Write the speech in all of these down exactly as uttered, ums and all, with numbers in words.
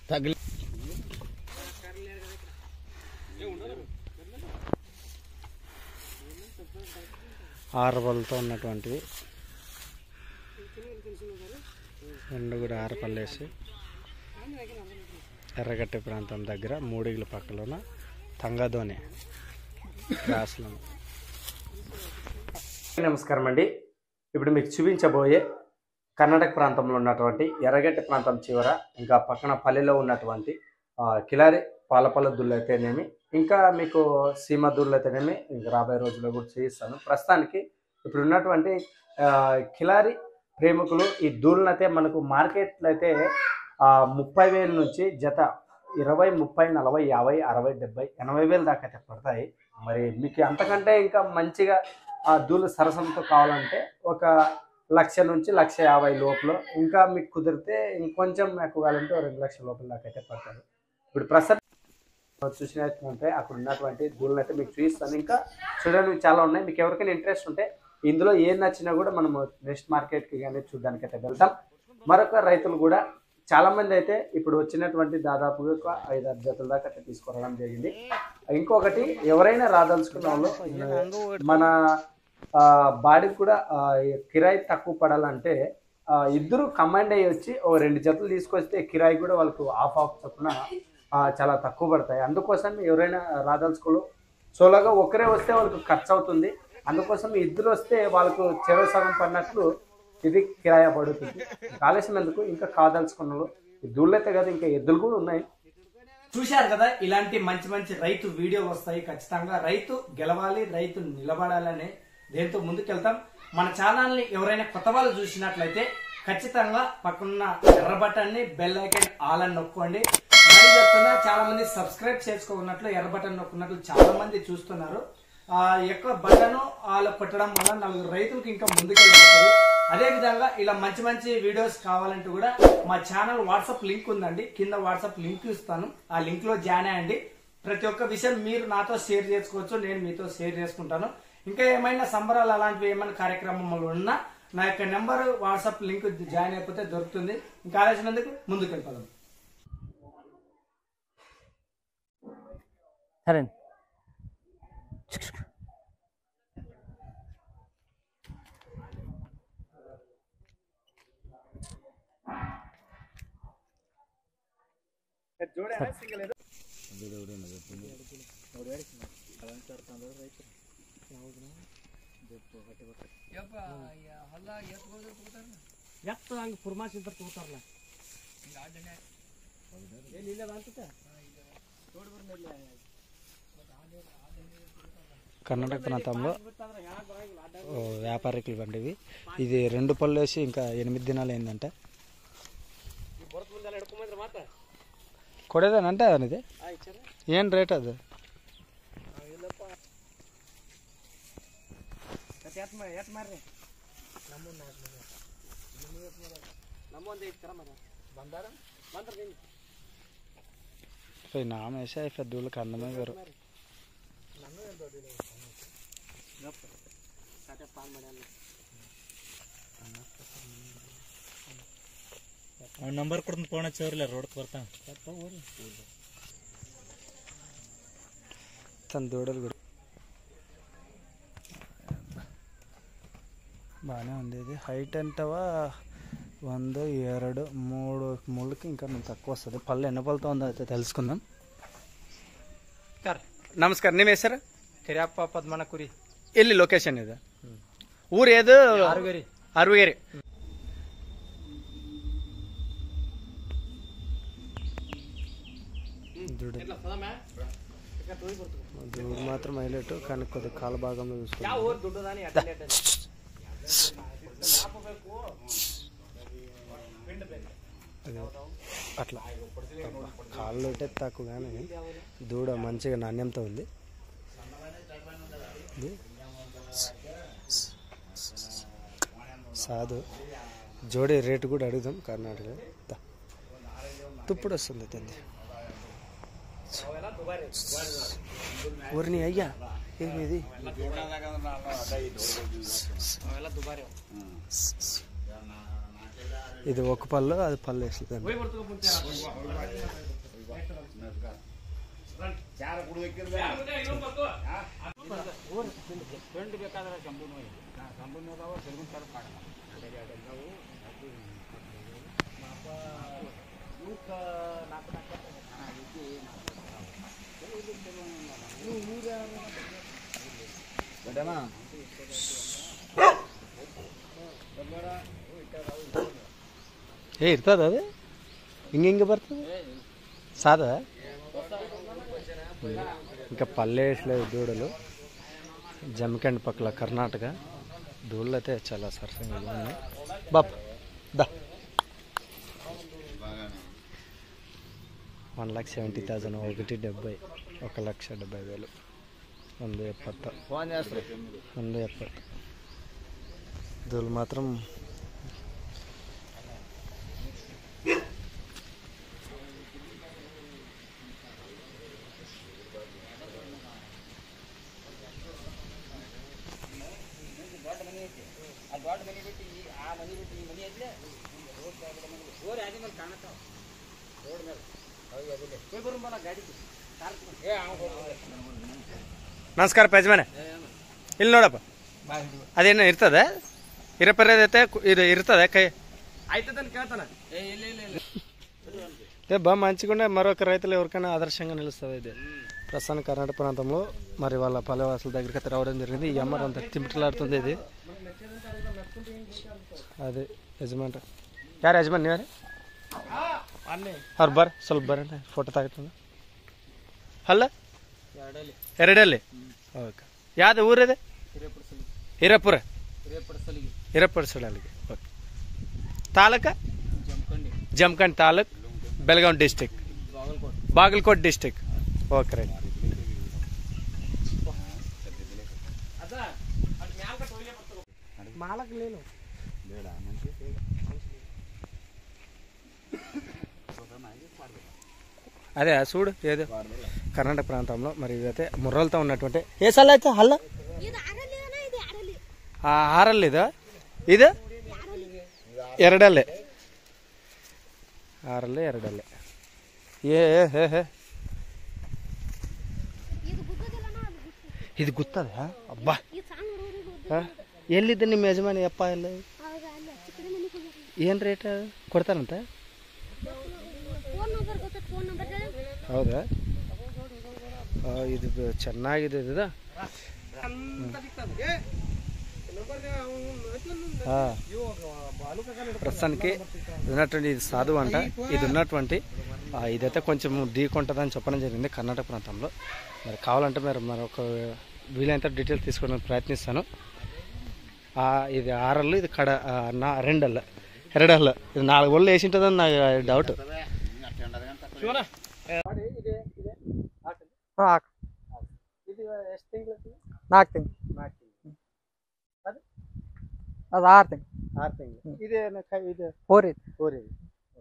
తగిలి ఆరపళ్ళతో ఉన్నటువంటివి రెండు కూడా ఆరపళ్ళు వేసి ఎర్రగట్టి ప్రాంతం దగ్గర మూడిగుల పక్కలోన తంగదోని గ్రాస్లో. నమస్కారం అండి. ఇప్పుడు మీకు చూపించబోయే కర్ణాటక ప్రాంతంలో ఉన్నటువంటి ఎర్రగట్టి ప్రాంతం చివర ఇంకా పక్కన పల్లెలో ఉన్నటువంటి కిలారి పాలపల్ల దుళ్ళు అయితేనేమి, ఇంకా మీకు సీమ దుళ్ళు అయితేనేమి ఇంకా రాబోయే రోజుల్లో కూడా చేయిస్తాను. ప్రస్తుతానికి ఇప్పుడు ఉన్నటువంటి కిలారి ప్రేమికులు ఈ దూళ్ళను అయితే మనకు మార్కెట్లో అయితే ముప్పై వేల నుంచి జత ఇరవై ముప్పై నలభై యాభై అరవై డెబ్బై ఎనభై వేలు దాకా అయితే పడతాయి. మరి మీకు అంతకంటే ఇంకా మంచిగా ఆ దూళ్ళు సరసంతో కావాలంటే ఒక లక్ష నుంచి లక్ష యాభై లోపల, ఇంకా మీకు కుదిరితే ఇంకొంచెం ఎక్కువ కావాలంటే రెండు లక్షల లోపల దాకా అయితే పడతారు. ఇప్పుడు ప్రస్తుతం చూసినట్టుంటే అక్కడ ఉన్నటువంటి దూళ్ళని అయితే మీకు చూపిస్తాను. ఇంకా చూడడానికి చాలా ఉన్నాయి. మీకు ఎవరికైనా ఇంట్రెస్ట్ ఉంటే ఇందులో ఏం నచ్చినా కూడా మనము నెక్స్ట్ మార్కెట్కి కానీ చూడడానికి అయితే వెళ్తాం. మరొక రైతులు కూడా చాలా మంది అయితే ఇప్పుడు వచ్చినటువంటి దాదాపుగా ఒక ఐదు ఆరు జతల దాకా అయితే తీసుకురావడం జరిగింది. ఇంకొకటి ఎవరైనా రాదలుచుకున్న వాళ్ళు మన బాడీకి కూడా కిరాయి తక్కువ పడాలంటే ఇద్దరు కమాండ్ అయ్యి వచ్చి ఓ రెండు జతలు తీసుకొస్తే కిరాయి కూడా వాళ్ళకు ఆఫ్ ఆఫ్ చొప్పున చాలా తక్కువ పడతాయి. అందుకోసం ఎవరైనా రాదలుచుకోలు సోలోగా ఒకరే వస్తే వాళ్ళకు ఖర్చు అవుతుంది. అందుకోసం ఇద్దరు వస్తే వాళ్ళకు చెరవ సగం పడినట్లు ఇది కిరాయి పడుతుంది. ఆలస్యం ఎందుకు, ఇంకా కాదలుచుకున్న దూళ్ళు అయితే కదా ఇంకా ఎద్దులు కూడా ఉన్నాయి. చూశారు కదా, ఇలాంటి మంచి మంచి రైతు వీడియో వస్తాయి. ఖచ్చితంగా రైతు గెలవాలి, రైతు నిలబడాలని దేంతో ముందుకెళ్తాం. మన ఛానల్ని ఎవరైనా కొత్త వాళ్ళు చూసినట్లయితే ఖచ్చితంగా పక్కన ఎర్ర బటన్ని బెల్ ఐకాన్ ఆల్ అని నొక్కండి. మరి చెప్తున్నా, చాలా మంది సబ్స్క్రైబ్ చేసుకోకున్నట్లు ఎర్ర బటన్ నొక్కున్నట్లు చాలా మంది చూస్తున్నారు. ఆ యొక్క బటన్ ఆల్ పెట్టడం వల్ల నలుగురు రైతులకు ఇంకా ముందుకెళ్ళిపోతుంది. అదే విధంగా ఇలా మంచి మంచి వీడియోస్ కావాలంటే కూడా మా ఛానల్ వాట్సాప్ లింక్ ఉందండి, కింద వాట్సాప్ లింక్ ఇస్తాను. ఆ లింక్ లో జాయిన్ అయ్యండి. ప్రతి ఒక్క విషయం మీరు నాతో షేర్ చేసుకోవచ్చు, నేను మీతో షేర్ చేసుకుంటాను. ఇంకా ఏమైనా సంబరాలు అలాంటివి ఏమైనా కార్యక్రమాలు ఉన్నా నా యొక్క నెంబర్ వాట్సాప్ లింక్ జాయిన్ అయిపోతే దొరుకుతుంది. ఇంకా ఆలోచనందుకు ముందుకు వెళ్ళిపోదాం. సరే కర్ణాటక ప్రాంతంలో వ్యాపారికులు వంటివి. ఇది రెండు పళ్ళు వేసి ఇంకా ఎనిమిది దినాలు అయిందంటే కొడేదానంటే అది ఏం రేట్ అది? నామ వేసే పెద్దోళ్ళకి అన్నమే గారు ನಂಬರ್ ಕೊಡ್ತೀನಿ, ಫೋನ್ ಹಚ್ಚೋರ್ಲ ರೋಡ್ಗೆ ಬರ್ತಾ తన దూడలు కూడా బాగానే ఉంది. ఇది హైట్ ఎంతవా వంద ಎರಡು మూడు ముళ్ళకి ఇంకా తక్కువ వస్తుంది. పళ్ళు ఎన్ని పళ్ళతో ఉందో అయితే తెలుసుకుందాం. ನಮಸ್ಕಾರ, ನಿಮ್ಮ ಹೆಸರು? ಕರಿಯಪ್ಪ ಪದ್ಮನ ಕುರಿ. ಎಲ್ಲಿ ಲೊಕೇಶನ್ ಇದೆ? ಊರು ಏದು? ಅರುಗೇರಿ. ಅರುಗೇರಿ. దూడు మాత్రం హైలైట్, కానీ కొద్ది కాల భాగంలో చూసుకుంటాం. అట్లా కాళ్ళు ఒకటే తక్కువ, కానీ దూడ మంచిగా నాణ్యంతో ఉంది. సాధు జోడి రేటు కూడా అడుగుదాం. కర్ణాటక తుప్పుడు వస్తుంది తంది. ఊరిని అయ్యా ఏమి ఇది? ఇది ఒక పళ్ళు, అది పళ్ళు వేస్తుందండి. ಏ ಇರ್ತದ ಅದು ಹಿಂಗೆ ಹಿಂಗೆ ಬರ್ತದೆ ಸಾದ ఇంకా పల్లేసలేదు దూడలు. జమఖండ్ పక్కల కర్ణాటక దూడలు అయితే చాలా సరసంగా ఉన్నాయి. బాప్ దా వన్ లాక్ సెవెంటీ థౌజండ్ ఒకటి డెబ్బై ఒక లక్ష డెబ్బై వేలు ಒಂದು ಎಪ್ಪತ್ತು ಒಂದು ಎಪ್ಪತ್ತು దూడలు మాత్రం ನಮಸ್ಕಾರ ಪಜ್ಮನೆ ಇಲ್ಲಿ ನೋಡಪ್ಪ ಅದೇನು ಇರ್ತದ ಇರಪರದೈತೆ ಇದು ಇರ್ತದ ಕೈ ಆಯ್ತದನ್ ಕೇಳ್ತಾನ బా మంచిగా మరొక రైతులు ఎవరికైనా ఆదర్శంగా నిలుస్తుంది. ఇది ప్రస్తుతానికి కర్ణాటక ప్రాంతంలో మరి వాళ్ళ పల్లెవాసుల దగ్గరికి అయితే రావడం జరిగింది. ఈ అమ్మర్ అంతా తిమిటలాడుతుంది. ఇది అదే యజమాన్ ಯಾರು ಯಜಮಾನ್ ನೀವ್ಯಾರು ಅವ್ರು ಬರ್ರಿ ಸ್ವಲ್ಪ ಬರ್ರಿ ಫೋಟೋ ತಗೋತೀನಿ. ಅಲ್ಲ ಎರಡಲ್ಲಿ ಓಕೆ. ಯಾವ್ದು ಊರಿದೆ? ಹಿರೇಪುರ ಹಿರೇಪುರ ಸೊಳಲಿಗೆ. Okay. Taluka Jamkhandi taluk Belagavi district Bagalkote district. Okay right. మాలకు లేను అదే చూడు ఏదో కర్ణాటక ప్రాంతంలో మరి ఇదైతే ముర్రలతో ఉన్నటువంటి ఏ సల్ల అయితే హల్ల ఆరల్ ఇదా ఇది ಎರಡಲ್ಲೇ ಆರಲ್ಲೇ ಎರಡಲ್ಲೇ ಏ ಹೇ ಇದು ಗೊತ್ತದ ಅಬ್ಬಾ ಎಲ್ಲಿದ್ದ ನಿಮ್ಮ ಯಜಮಾನಿ ಅಪ್ಪ ಎಲ್ಲ ಏನು ರೇಟ್ ಕೊಡ್ತಾರಂತ? ಹೌದಾ? ಇದು ಚೆನ್ನಾಗಿದೆ ಇದು. ప్రస్తుతానికి ఉన్నటువంటి ఇది సాధు అంట. ఇది ఉన్నటువంటి ఇదైతే కొంచెం డీక్ ఉంటుందని చెప్పడం జరిగింది కర్ణాటక ప్రాంతంలో. మరి కావాలంటే మీరు మరొక వీలైనంత డీటెయిల్స్ తీసుకోవడానికి ప్రయత్నిస్తాను. ఇది ఆరళ్ళు, ఇది కడ నా రెండల్ల ಎರಡಲ್ಲ. ಇದು ನಾಲ್ಕು ಒಳ್ಳೆ వేసి ఉంటుందని నాకు డౌట్. ನಾಲ್ಕು ತಿಂಗಳು ಅದು ಆರು ತಿಂಗಳು ಆರು ತಿಂಗಳು ಇದೆ ಇದು ಫೋರ್ ಇದೆ ಫೋರ್ ಇದೆ.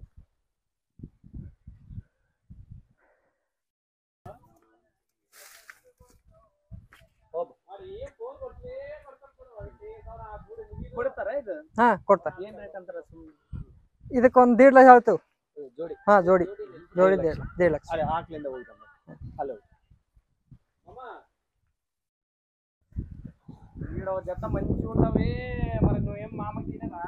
ಕೊಡ್ತಾರ ಇದು? ಹಾ ಕೊಡ್ತಾರೆ. ಏನ್ ರೇಟ್ ಅಂತಾರ? ಇದಕ್ಕೊಂದು ದೇಡ್ ಲಕ್ಷ ಹೇಳ್ತೇವೆ ಜೋಡಿ. ಹಾ ಜೋಡಿ జోడి దేడు లక్ష. అదే ఆకలింద పోతాం. హలో ఈడ జత మంచిగా ఉంటావే. మరి నువ్వేం మామకి తినగా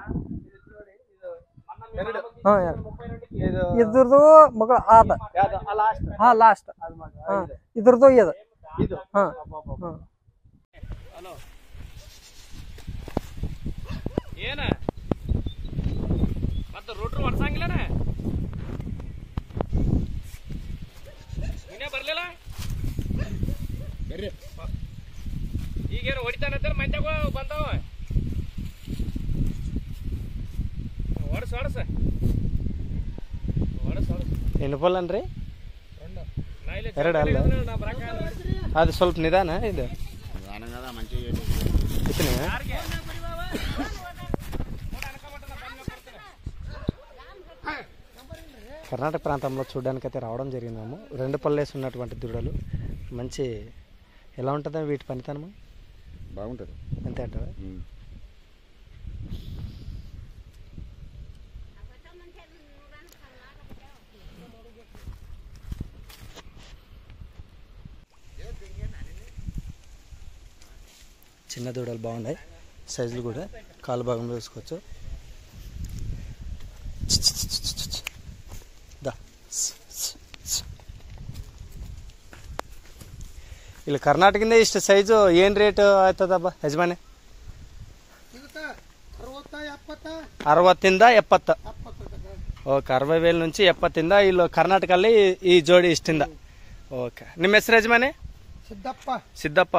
ಇದ್ರದ್ದು ಮಗಳ ಆದ ಹಾ ಲಾಸ್ಟ್ ಇದ್ರದ್ದು ಇದು ಇದು ಹಾ ಹಲೋ ಏನ ಮತ್ತೆ ರೋಟ್ರು ಹೊಡ್ಸಂಗಿಲ್ಲನ? ನೀನೇ ಬರ್ಲಿಲ್ಲ ಬರ್ರಿ. ಈಗೇನು ಹೊಡಿತಾನಂತ ಮಂದ್ಯಾಗ ಬಂದವ ಹೊಡ್ಸ ಹೊಡ್ಸ ಹೊಡ್ಸ ಹೊಡ್ಸ. ಎನ್ನು ಪಲ್ಲನ್ರಿ? ಎರಡು ಅಲ್ಲ, ಅದು ಸ್ವಲ್ಪ ನಿಧಾನ. ಇದು కర్ణాటక ప్రాంతంలో చూడడానికి అయితే రావడం జరిగింది. మేము రెండు పళ్ళేసి ఉన్నటువంటి దూడలు మంచి ఎలా ఉంటుందో వీటి పనితనము బాగుంటుంది. అంతే అంటారా? చిన్న దూడలు బాగున్నాయి, సైజులు కూడా కాలు భాగంలో చూసుకోవచ్చు. దా ಇಲ್ಲಿ ಕರ್ನಾಟಕದಿಂದ ಇಷ್ಟು ಸೈಜು ಏನು ರೇಟ್ ಆಯ್ತದಬ್ಬ ಯಜಮಾನೆ? ಅರವತ್ತಿಂದ ಎಪ್ಪತ್ತು. ಓಕೆ, ಅರವೈ ವೇಲ್ నుంచి ಎಪ್ಪತ್ತಿಂದ ಇಲ್ಲಿ ಕರ್ನಾಟಕಲ್ಲಿ ಈ ಜೋಡಿ ಇಷ್ಟಿಂದ. ಓಕೆ, ನಿಮ್ಮ ಹೆಸರು ಯಜಮಾನೆ? ಸಿದ್ದಪ್ಪ. ಸಿದ್ದಪ್ಪ.